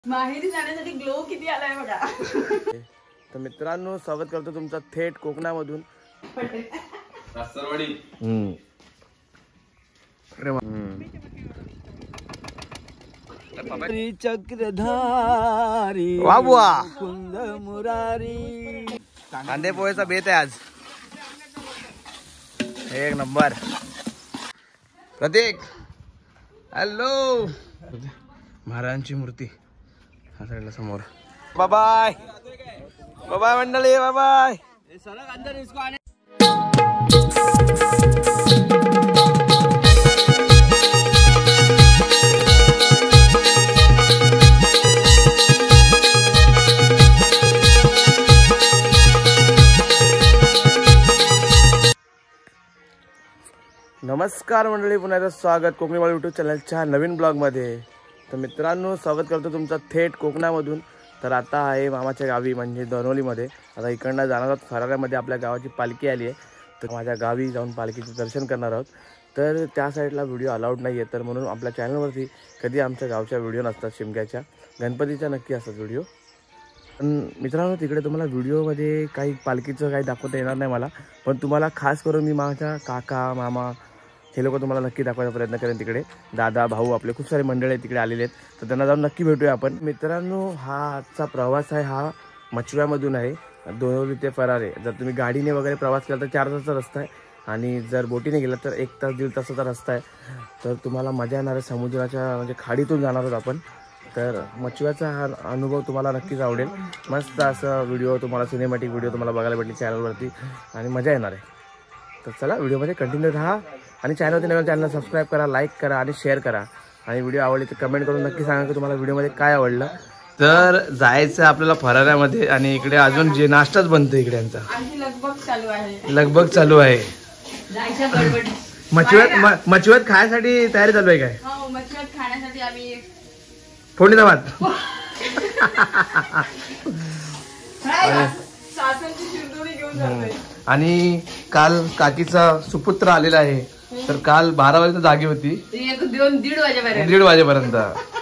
माहेरी जाण्यासाठी ग्लो किती आलाय बघा। तर मित्रांनो स्वागत करतो तुमचा थेट कोकणामधून सासरवाडी। चक्रधारी वाबुआ कुंद मुरारी कांदे पोहेचा बेत आहे आज एक नंबर। प्रतीक हॅलो महाराजांची मूर्ती हा साईडला समोर। बाय बाय बाय बाय मंडळी बाय बाय। नमस्कार मंडळी, पुन्हा एकदा स्वागत कोकणीवाडी यूट्यूब चॅनलच्या नवीन ब्लॉगमध्ये। तर मित्रांनो स्वागत करतो तुमचा थेट कोकणामधून। तर आता आहे मामाच्या गावी म्हणजे दोनोलीमध्ये। आता इकडनं जाणार आहोत फराऱ्यामध्ये, आपल्या गावाची पालखी आली आहे तर माझ्या गावी जाऊन पालखीचे दर्शन करणार आहोत। तर त्या साईडला व्हिडिओ अलाउड नाही आहे, तर म्हणून आपल्या चॅनलवरती कधी आमच्या गावच्या व्हिडिओ नसतात, शिमग्याच्या गणपतीच्या नक्की असतात व्हिडिओ। पण मित्रांनो तिकडे तुम्हाला व्हिडिओमध्ये काही पालखीचं काही दाखवता येणार नाही मला, पण तुम्हाला खास करून मी माझ्या काका मामा हे लोक तुम्हाला नक्की दाखवायचा प्रयत्न करेन। तिकडे दादा भाऊ आपले खूप सारे मंडळी तिकडे आलेले आहेत, तर त्यांना जाऊन नक्की भेटूया आपण। मित्रांनो हा आजचा प्रवास आहे हा मचव्यामधून आहे दोनोली ते फरारे। जर तुम्ही गाडीने वगैरे प्रवास केला तर 4 तासाचा रस्ता आहे, आणि जर बोटीने गेला तर 1 तास 1.5 तासाचा रस्ता आहे। तर तुम्हाला मजा येणार आहे, समुद्राच्या म्हणजे खाडीतून जाणार आहोत आपण। तर मचव्याचा हा अनुभव तुम्हाला नक्कीच आवडेल। मस्त असं व्हिडिओ तुम्हाला सिनेमॅटिक व्हिडिओ तुम्हाला बघायला भेटेल चॅनलवरती आणि मजा येणार आहे। तर चला व्हिडिओमध्ये कंटिन्यू राहा आणि चॅनलवरती नवीन चॅनल सबस्क्राईब करा, लाईक करा आणि शेअर करा, आणि व्हिडिओ आवडले तर कमेंट करून नक्की सांगा की तुम्हाला व्हिडिओमध्ये काय आवडलं। तर जायचं आपल्याला फराऱ्यामध्ये, आणि इकडे अजून जे नाश्ताच बनतो इकडे यांचा लगबग चालू आहे। मचव्यात खायसाठी तयारी चालू आहे काय? मच्छी खाण्यासाठी आम्ही फोडणीचा भात आणि काल काकीचा सुपुत्र आलेला आहे, तर काल 12 वाजता जागी होती, 1-1:30 वाजेपर्यंत।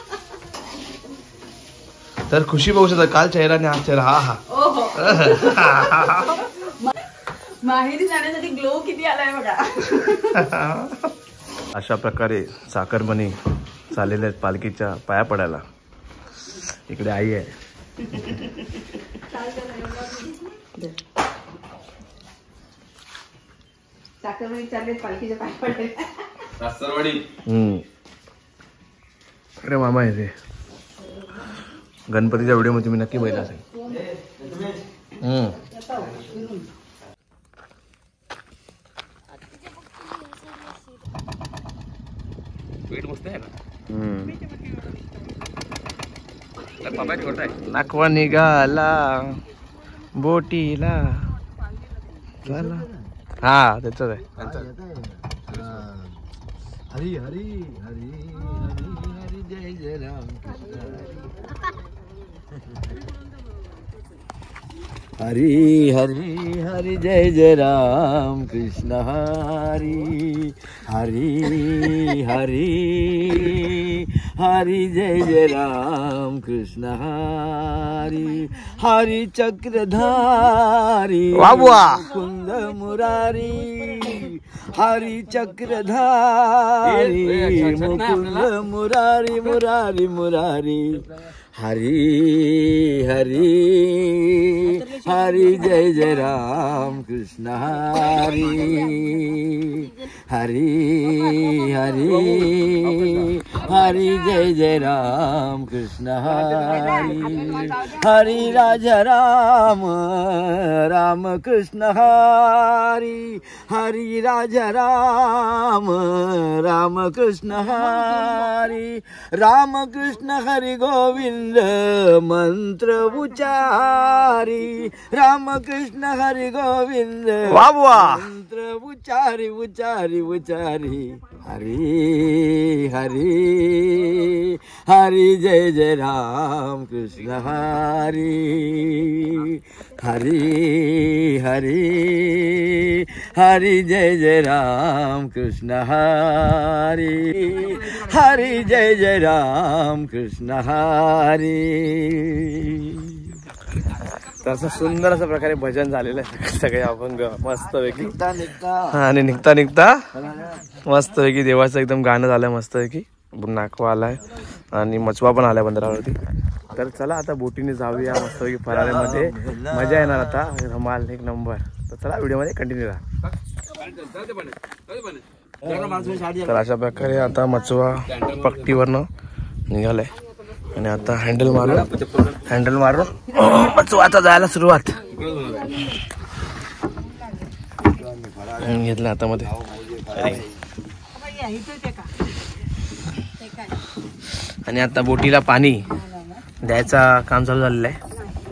तर खुशी बघू शकता काल चेहरा आणि आज चेहरा हा माहेरी जाण्यासाठी ग्लो किती आलाय बघा। अशा प्रकारे साखरमणी चाललेले आहेत पालखीच्या पाया पडायला। इकडे आई आहे, साखरमणी चालले पालखीच्या पाया पडायला सासरवाडी। अरे मामा आहे ते गणपतीच्या व्हिडिओ मध्ये मी नक्की बघितलं असेल। पीठ मस्त आहे ना, छोटा आहे। नाकवा निघाला बोटीला चला, हा त्याच आहे। हरी हरी हरी हरी जय जय राम हरी हरी हरी जय जय राम कृष्ण हरी हरी हरी हरी जय जय राम कृष्ण हरी हरी चक्रधारी वाबुआ कुंद मुरारी हरी चक्रधारी मुकुंद मुरारी मुरारी मुरारी हरी हरी हरी जय जय राम कृष्ण हरी हरी हरी हरी जय जय राम कृष्ण हरी हरी राजा राम राम कृष्ण हरी हरी राजा राम राम कृष्ण हरी राम कृष्ण हरी गोविंद मंत्र उच्चारी राम कृष्ण हरी गोविंद मंत्र उच्चारी उच्चारी उच्चारी हरी हरी हरी जय जय राम कृष्ण हरी हरी हरी हरी जय जय राम कृष्ण हरी हरी जय जय राम कृष्ण हरी. तसं सुंदर अशा प्रकारे भजन झालेलं आहे सगळे अभंग मस्त पैकी. निघता आणि निघता निघता मस्त पैकी देवाचं एकदम गाणं झालं मस्त पैकी. नाकवा आलाय आणि मचवा पण आलाय बंदरावरती. तर चला आता बोटीने जाऊया मस्त पैकी फराळ्यामध्ये मजा येणार आता धमाल एक नंबर. तर चला व्हिडिओमध्ये कंटिन्यू राहा. तर अशा प्रकारे आता मचवा पट्टीवरनं निघालाय आणि आता हँडल मारून मचवा आता जायला सुरुवात घेतलं हातामध्ये. आणि आता बोटीला पाणी द्यायचा काम चालू झालेलं आहे.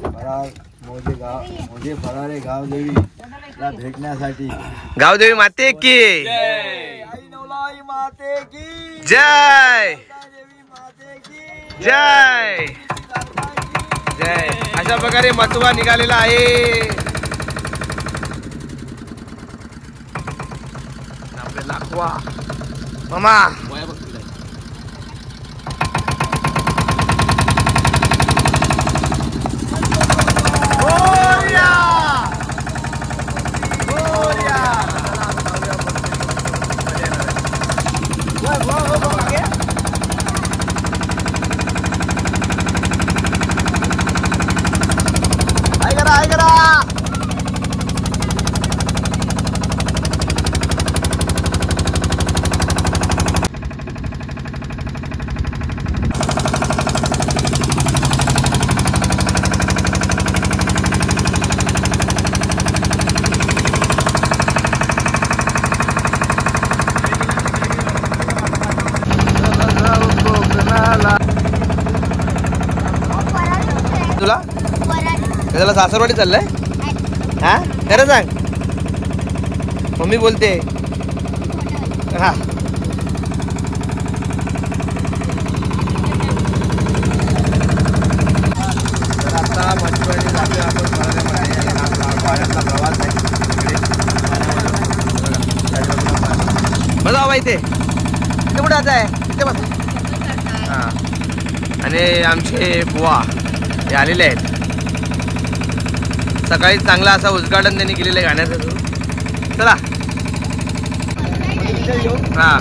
मोठे फराळे गावदेवीला भेटण्यासाठी. गावदेवी माते की आई नवलाई माते की जय माते की जय जय. अशा प्रकारे मचवा निघालेला आहे. आपले लाखवा मामा तुला त्याला सासरवाडी चाललंय. हा खरं सांग. मम्मी बोलते. हा तर आता मच्छीवाडी जातोय आपण पाण्यातला प्रवास आहे. बघा बाबा इथे कुठे आता आहे इथे बस. हा आणि आमचे बुवा हे आलेले आहेत. सकाळी चांगला असा उद्घाटन त्यांनी केलेलं आहे गाण्याचं. चला हा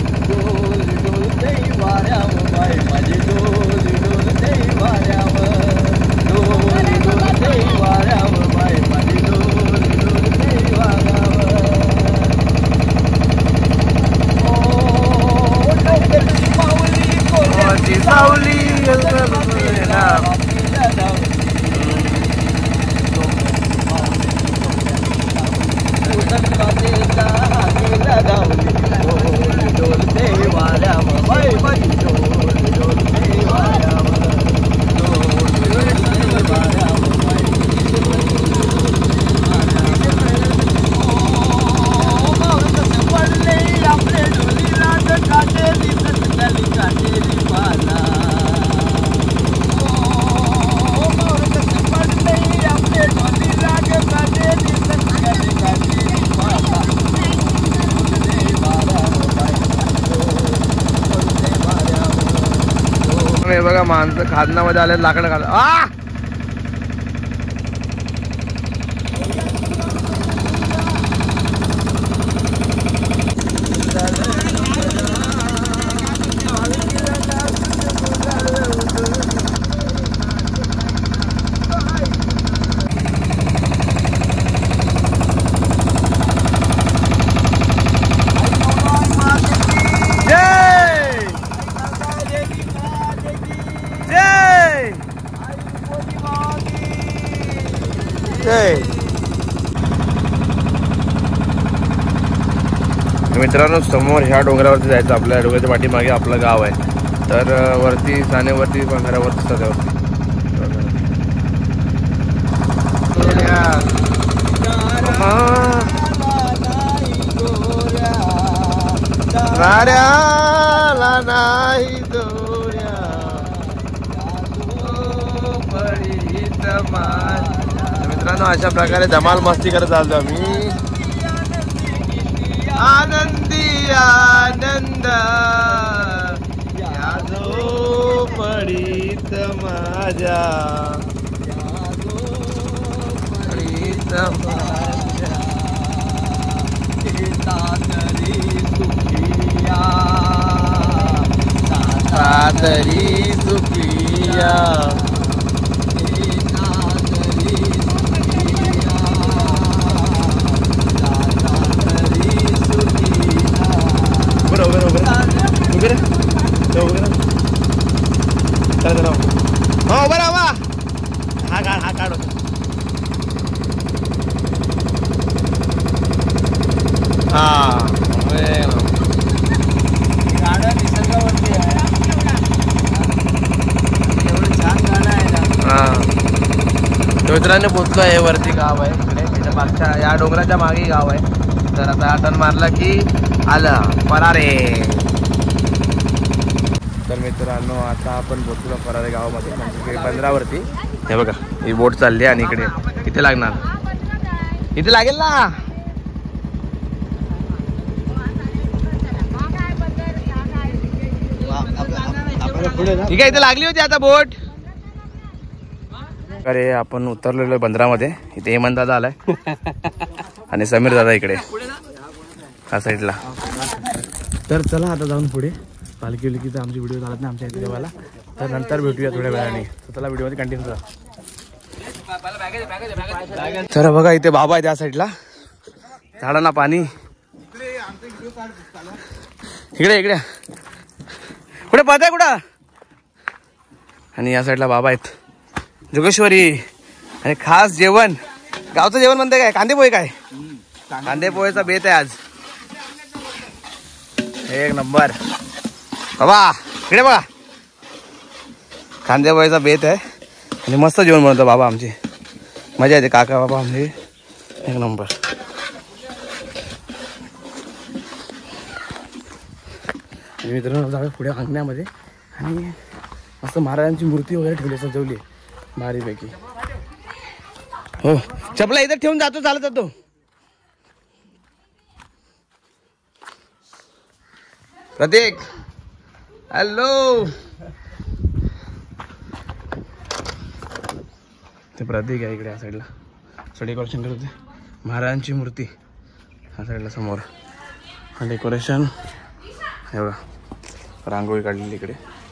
हे बघा माणसं खादनामध्ये आले लाकडं खात. मित्रांनो समोर ह्या डोंगरावरती जायचं. आपल्या डोंगराच्या पाठीमागे आपलं गाव आहे. तर वरती सानेवरती घरावरती सध्यावरती नाऱ्याला नाही दोऱ्या पडीत मित्रांनो, अशा प्रकारे धमाल मस्ती करत चालतो आम्ही. आनंदी आनंद या झोपडीत माझ्या पडीत माझ्या तरी सुखिया हा काढ गाड्या निसर्गावरती आहे. एवढं छान गाणं आहे ना. मित्रांनी पोचलो आहे. वरती गाव आहे इकडे, त्याच्या मागच्या या डोंगराच्या मागे गाव आहे. तर आता टर्न मारला की आलं परारे. तर मित्रांनो, आता आपण पोचलो परारे गावामध्ये, म्हणजे बंदरावरती. हे बघा, ही बोट चालली आणि इकडे इथे लागणार, इथे लागेल ना. ठीक आहे, इथे लागली होती आता बोट. अरे आपण उतरलेलो बंदरामध्ये. इथे हेमंत दादा आलाय आणि समीर दादा इकडे हा साईडला. तर चला आता जाऊन पुढे. पालखी विलकीचा आमची व्हिडिओ झाला नाही आमच्या इथे देवाला, तर नंतर भेटूया थोड्या वेळाने. तर चला व्हिडिओमध्ये कंटिन्यू करा. तर बघा इथे बाबा आहे त्या साईडला, झाडांना पाणी. इकडे इकडे कुठे पाहत आहे कुठं. आणि या साईडला बाबा आहेत जोगेश्वरी. आणि खास जेवण, गावचं जेवण म्हणते काय, कांदे पोहे. काय कांदे पोहेचा बेत आहे आज, एक नंबर. बाबा इकडे बघा, कांदे पोहेचा बेत आहे आणि मस्त जेवण बनवतो बाबा आमची. मजा येते. काका बाबा आमचे एक नंबर. मित्रांनो जाऊया पुढे अंगण्यामध्ये आणि मस्त महाराजांची मूर्ती वगैरे ठेवली, सजवली भारीपैकी. हो, चपला इथं ठेवून जातो, चालत जातो. प्रतीक हॅलो. ते प्रतीक आहे इकडे या साईडला, डेकोरेशन करत होते. महाराजांची मूर्ती ह्या साईडला समोर डेकोरेशन. हे बघा, रांगोळी काढलेली इकडे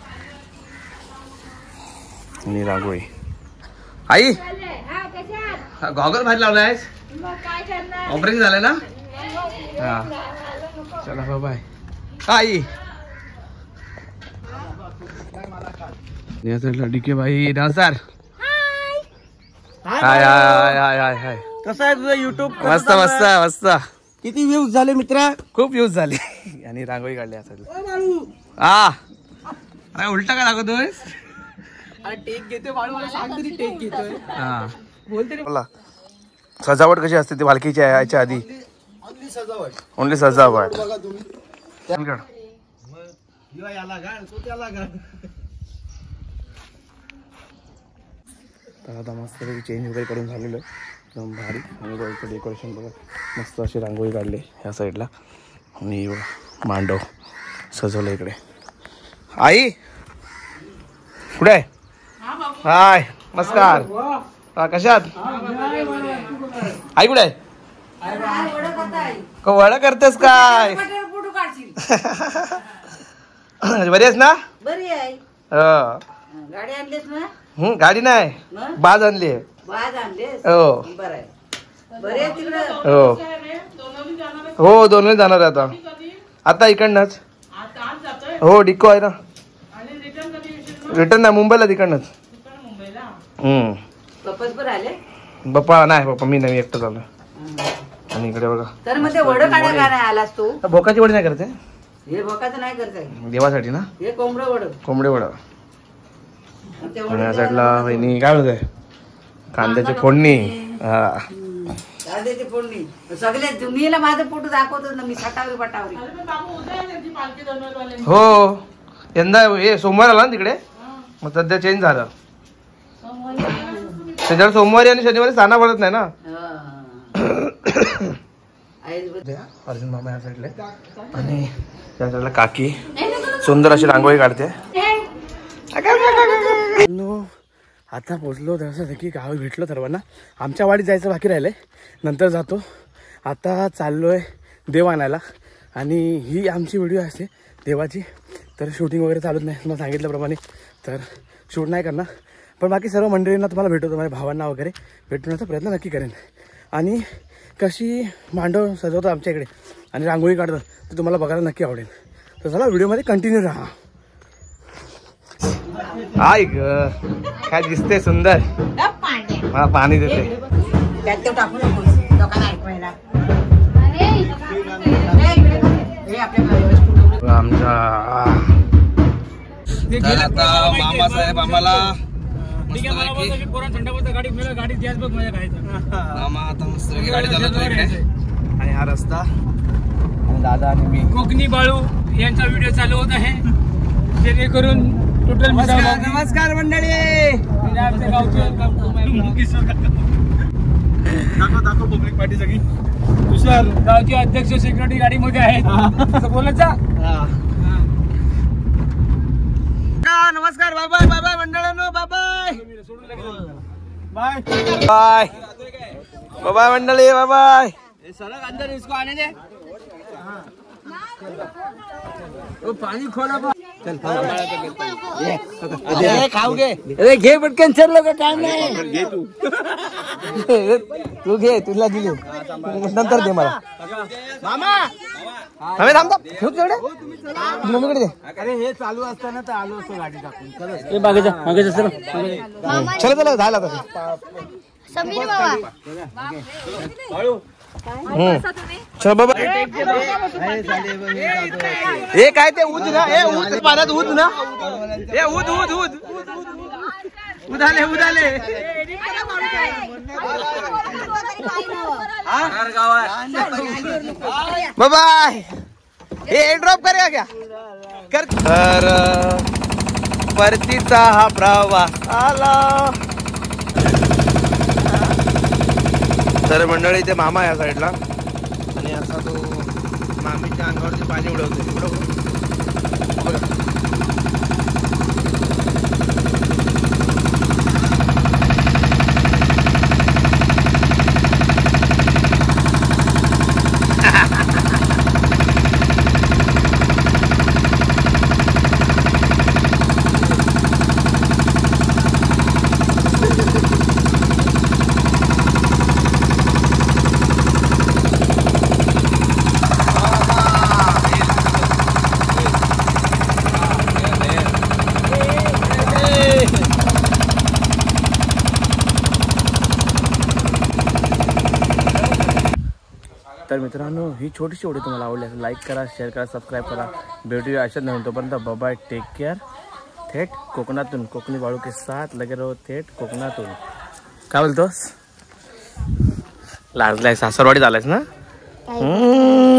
आणि रांगोळी. आई गॉगल बाहेर लावलाय, ऑपरेशन झालंय ना. हा चला बाय बाय. आई या साईडला डीके भाई डान्सर. हाय हाय हाय हाय हाय. कसं आहे तुझं युट्यूब? मस्त मस्त मस्त. किती व्ह्यूज झाले मित्रा? खूप व्ह्यूज झाले. आणि रांगोळी काढली साईडला. हा अरे उलटा काय दाखवतोय. टेक घेतोय बाळू, मला सांग तरी टेक घेतोय. हा बोल तरी. सजावट कशी असते ती पालखीच्या यायच्या आधी? ओनली सजावट. ओनली सजावट. बघा तुम्ही. याला गाड तो त्याला गाड. तर आता मस्त चेंज वगैरे करून झालेलं एकदम भारी. आणि बघा डेकोरेशन बघा, मस्त अशी रांगोळी काढली ह्या साईडला. आणि बघा मांडव सजवलं इकडे. आई कुठे आहे? हाय नमस्कार. हा कशात? आई कुठे आहे? वडा करतेस काय? बरी आहेस ना? बरी आहे. गाडी आणलीस ना? गाडी नाही, बाज आणली आहे. बाज आणलीस? हो बरं आहे. बरे आहे तिकडं? हो हो, दोन्ही जाणार आहे आता. आता इकडनंच. हो डिको आहे ना. रिटर्न नाही, मुंबईला तिकडनंच. पप्पाच बरं आले? पप्पा नाही, पप्पा मी नाही, एकटं झालं. आणि इकडे बघा, तर मग ते वड काढा का नाही आलास तू? भोकाची वडी नाही करते, हे भोकाचं नाही करताय, देवासाठी ना. हे कोंबडं वड. कोंबडे वडा. ते आणि या साईडला वहिनी काय होत आहे, कांद्याची फोडणी. हा त्याची फोडणी सगळे दुनियेला माझं फोटो दाखवतो ना मी सटावरी पटावरी. हो यंदा हे सोमवार आला ना तिकडे, मग सध्या चेंज झालं. त्याच्यावर सोमवारी आणि शनिवारी साना पडत नाही ना. अर्जुन मामा या साईडला आणि त्या साईडला काकी सुंदर अशी रांगोळी काढते. आता पोचलो तसं की गाव भेटलो सर्वांना. आमच्या वाडीत जायचं बाकी राहिलंय, नंतर जातो. आता चाललोय देव आणायला आणि ही आमची व्हिडिओ असते देवाची. तर शूटिंग वगैरे चालत नाही तुम्हाला सांगितल्याप्रमाणे, तर शूट नाही करणार. पण बाकी सर्व मंडळींना तुम्हाला भेटवतो, माझ्या भावांना वगैरे भेटवण्याचा प्रयत्न नक्की करेन. आणि कशी मांडव सजवतो आमच्या इकडे आणि रांगोळी काढतो ते तुम्हाला बघायला नक्की आवडेल. तर चला व्हिडिओमध्ये कंटिन्यू राहा. आई ग काय दिसते सुंदर, मला पाणी देते. टाकू नको लोकांना ऐकवायला. आमचा आता मामासाहेब आम्हाला मामा आता मस्त गाडी चालवतो इकडे. आणि हा रस्ता आणि दादा आणि मी कोकणी बाळू यांचा व्हिडिओ चालू होत आहे, जेणेकरून टोटल नमस्कार मंडळी. दाखव पब्लिक पार्टी सगळी. तुषार गावचे अध्यक्ष सिक्युरिटी गाडीमध्ये आहेत, बोलायचा. नमस्कार, बाय बाय बाय बाय मंडळांनो, bye bye bye bye bye bye मंडळी, बाय बाय. अंदर इसको आने दे. पाणी खोला खाऊ घे. अरे घे पटकन चल का टाइम नाही. घे तू घे, तुला दिले नंतर दे मला. मामा आम्ही थांबतो ठेवू तेवढे मम्मीकडे दे. अरे हे चालू असताना तर आलो असतो गाडी टाकून. चला चला झाला तसं. चल बाबा. हे काय ते ऊद ना, हे ऊद पाण्यात ऊद ना, हे ऊद ऊद ऊद उदाले उदाले. बाय हे ड्रॉप करेगा क्या कर. तर परतीचा हा प्रवास आला. तर मंडळी ते मामा या साईडला आणि असा तो मामीच्या अंगावरती पाणी उडवतो. तर मित्रांनो ही छोटीशी व्हिडिओ तुम्हाला आवडली असेल लाईक करा, शेअर करा, सबस्क्राईब करा. भेटूया अशाच नवीन. तोपर्यंत बाय, टेक केअर. थेट कोकणातून कोकणी बाळू के साथ लगे रहो. थेट कोकणातून काय बोलतोस? लाजलाय सासरवाडी झालायस ना.